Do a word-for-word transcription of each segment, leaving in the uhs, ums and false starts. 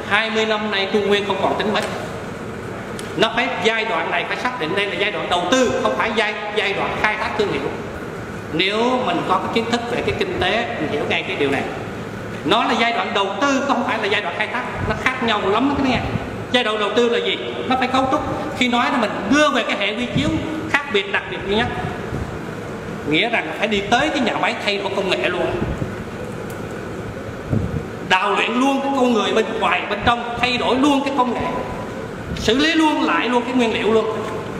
hai mươi năm nay Trung Nguyên không còn tính mấy. Nó phải giai đoạn này phải xác định đây là giai đoạn đầu tư, không phải giai giai đoạn khai thác thương hiệu. Nếu mình có cái kiến thức về cái kinh tế, mình hiểu ngay cái điều này. Nó là giai đoạn đầu tư, không phải là giai đoạn khai thác. Nó khác nhau lắm cái này. Giai đoạn đầu tư là gì? Nó phải cấu trúc. Khi nói là mình đưa về cái hệ quy chiếu khác biệt, đặc biệt duy nhất, nghĩa rằng phải đi tới cái nhà máy thay đổi công nghệ luôn, đào luyện luôn cái con người bên ngoài bên trong, thay đổi luôn cái công nghệ, xử lý luôn lại luôn cái nguyên liệu luôn.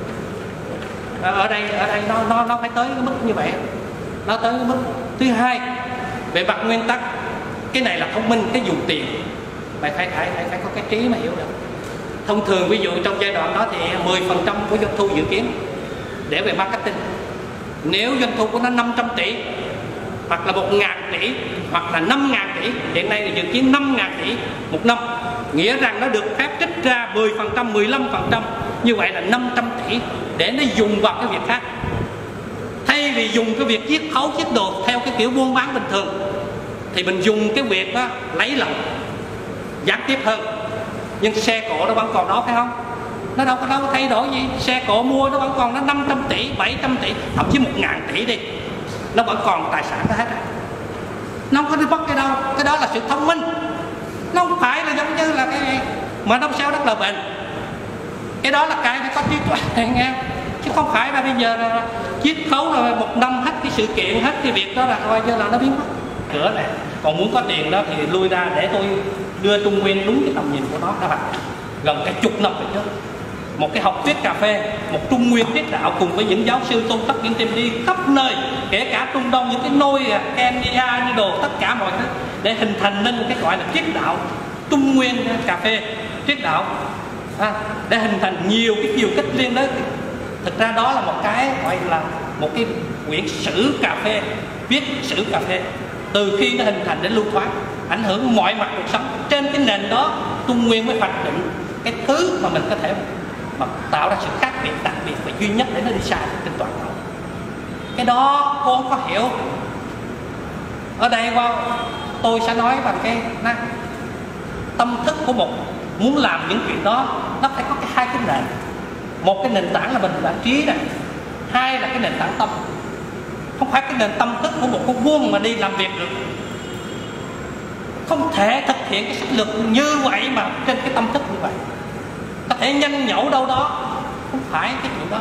Ở đây ở đây nó nó nó phải tới cái mức như vậy. Nó tới cái mức thứ hai về mặt nguyên tắc, cái này là thông minh, cái dùng tiền phải phải phải phải, phải có cái trí mà hiểu được. Thông thường ví dụ trong giai đoạn đó thì mười phần trăm của doanh thu dự kiến để về marketing. Nếu doanh thu của nó năm trăm tỷ hoặc là một ngàn tỷ hoặc là năm ngàn tỷ, hiện nay là dự kiến năm ngàn tỷ một năm, nghĩa rằng nó được phép trích ra mười phần trăm, mười lăm phần trăm, như vậy là năm trăm tỷ để nó dùng vào cái việc khác. Thay vì dùng cái việc chiết khấu chiết đồ theo cái kiểu buôn bán bình thường thì mình dùng cái việc đó lấy lòng gián tiếp hơn. Nhưng xe cộ nó vẫn còn đó phải không? Nó đâu có đâu có thay đổi gì. Xe cộ mua nó vẫn còn nó năm trăm tỷ, bảy trăm tỷ, thậm chí một ngàn tỷ đi, nó vẫn còn tài sản đó hết. Nó không có đi bắt cái đâu. Cái đó là sự thông minh. Nó không phải là giống như là cái mà nó sao rất là bền. Cái đó là cái phải có trí tuệ nghe. Chứ không phải là bây giờ là chiết khấu rồi một năm hết cái sự kiện, hết cái việc đó là coi như là nó biến mất. Cửa này còn muốn có tiền đó thì lui ra để tôi đưa Trung Nguyên đúng cái tầm nhìn của nó. Các bạn gần cái chục năm về trước, một cái học thuyết cà phê, một Trung Nguyên triết đạo cùng với những giáo sư tôn thất những tìm đi khắp nơi, kể cả Trung Đông, những cái nôi Kenya như đồ, tất cả mọi thứ để hình thành nên một cái gọi là triết đạo Trung Nguyên cà phê triết đạo, à, để hình thành nhiều cái chiều kích riêng đó. Thực ra đó là một cái gọi là một cái quyển sử cà phê, viết sử cà phê từ khi nó hình thành đến lưu thoát, ảnh hưởng mọi mặt cuộc sống. Trên cái nền đó Trung Nguyên mới hoạch định cái thứ mà mình có thể mà tạo ra sự khác biệt, đặc biệt và duy nhất để nó đi xa trên toàn cầu. Cái đó cô không có hiểu. Ở đây wow, tôi sẽ nói bằng cái này, tâm thức của một muốn làm những chuyện đó nó phải có cái hai cái nền. Một cái nền tảng là mình là trí này, hai là cái nền tảng tâm. Không phải cái nền tâm thức của một con vuông mà đi làm việc được. Không thể thực hiện cái sách lược như vậy mà trên cái tâm thức như vậy. Có thể nhanh nhẩu đâu đó, không phải cái chuyện đó.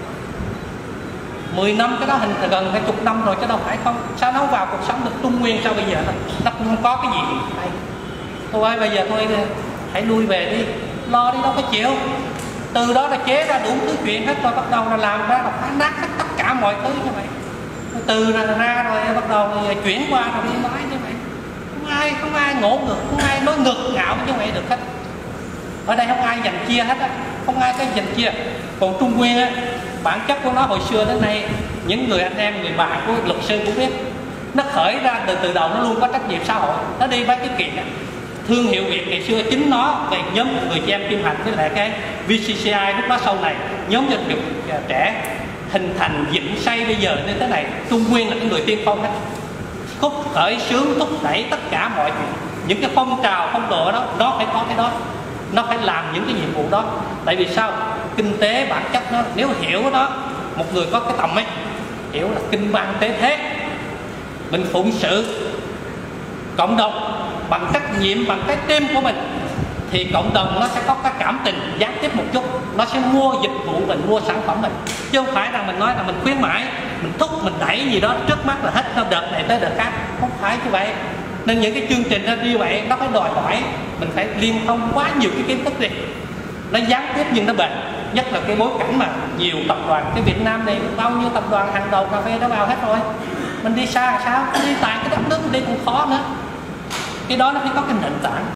Mười năm cái đó hình thành gần hai chục năm rồi chứ đâu phải không. Sao nó vào cuộc sống được Trung Nguyên sao bây giờ nó không có cái gì hay. Tôi ơi bây giờ thôi hãy lui về đi, lo đi đâu có chịu. Từ đó là chế ra đủ thứ chuyện hết rồi, bắt đầu là làm ra là phá nát hết tất cả mọi thứ như vậy. Từ ra, ra rồi bắt đầu rồi chuyển qua rồi đi nói như vậy. Không ai không ai ngỗ ngược, không ai nói ngược ngạo như vậy được hết. Ở đây không ai giành chia hết á, không ai có giành chia. Còn Trung Nguyên á, bản chất của nó hồi xưa đến nay, những người anh em, người bạn của luật sư cũng biết, nó khởi ra từ từ đầu nó luôn có trách nhiệm xã hội. Nó đi với cái kiện á, thương hiệu Việt ngày xưa chính nó về nhóm người chị em Kim Hạnh với lại cái vê xê xê i lúc đó sau này nhóm doanh nghiệp trẻ hình thành dựng xây bây giờ như thế này. Trung Nguyên là cái người tiên phong hết, thúc khởi xướng thúc đẩy tất cả mọi chuyện, những cái phong trào phong độ đó nó phải có cái đó, nó phải làm những cái nhiệm vụ đó. Tại vì sao? Kinh tế bản chất nó, nếu hiểu đó, một người có cái tầm ấy hiểu là kinh văn tế thế, mình phụng sự cộng đồng bằng trách nhiệm, bằng cái tim của mình thì cộng đồng nó sẽ có cái cảm tình gián tiếp một chút, nó sẽ mua dịch vụ mình, mua sản phẩm mình, chứ không phải rằng mình nói là mình khuyến mãi, mình thúc, mình đẩy gì đó trước mắt là hết nó đợt này tới đợt khác, không phải như vậy. Nên những cái chương trình nó như vậy nó phải đòi hỏi mình phải liên thông quá nhiều cái kiến thức đi, nó gián tiếp nhưng nó bền. Nhất là cái bối cảnh mà nhiều tập đoàn, cái Việt Nam này bao nhiêu tập đoàn hàng đầu cà phê nó vào hết rồi, mình đi xa sao, đi tại cái đất nước đi cũng khó nữa. Cái đó nó phải có cái nền tảng.